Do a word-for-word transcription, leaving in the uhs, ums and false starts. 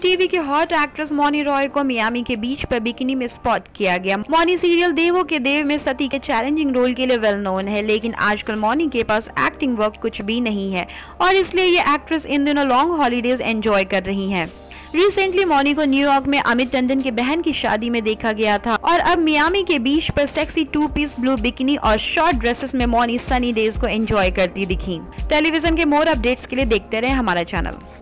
TV की hot actress Mouni Roy को Miami के बीच पर बिकिनी में स्पॉट किया गया। मौनी सीरियल देवों के देव में सती के चैलेंजिंग रोल के लिए वेल नोन है, लेकिन आजकल मौनी के पास एक्टिंग वर्क कुछ भी नहीं है और इसलिए ये एक्ट्रेस इन दिनों लॉन्ग हॉलीडेज एंजॉय कर रही हैं। रिसेंटली मौनी को न्यूयॉर्क में अमित टंडन की बहन की शादी में देखा गया था और अब मियामी के बीच पर sexy two piece blue bikini और शॉर्ट ड्रेसेस में मौनी सनी डेज को एंजॉय करती दिखी। टेलीविजन के मोर अपडेट्स के लिए देखते रहे हमारा चैनल।